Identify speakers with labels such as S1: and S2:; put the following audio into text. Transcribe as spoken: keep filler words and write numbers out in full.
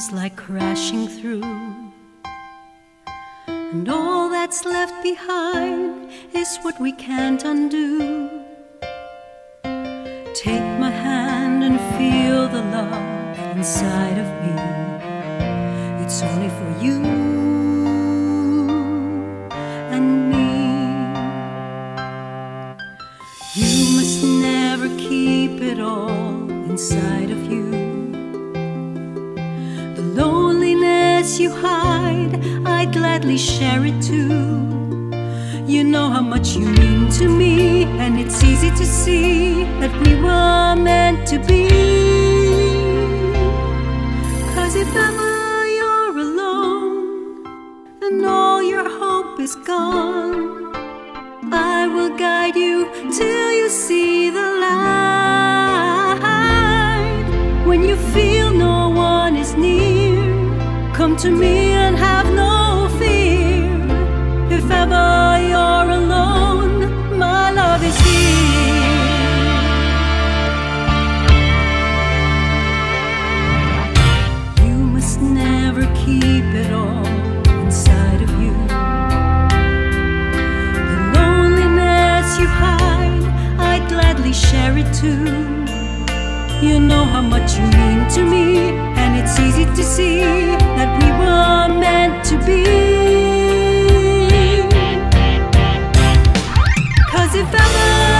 S1: feels like crashing through, and all that's left behind is what we can't undo. Take my hand and feel the love inside of me. It's only for you and me. You must never keep it all inside of you. The loneliness you hide, I'd gladly share it too. You know how much you mean to me, and it's easy to see that we were meant to be. 'Cause if ever you're alone and all your hope is gone, I will guide you till you see the light. When you feel no one is near, come to me and have no fear. If ever you're alone, my love is here. You must never keep it all inside of you. The loneliness you hide, I'd gladly share it too. You know how much you mean to me, and it's easy to see that we were meant to be. 'Cause if ever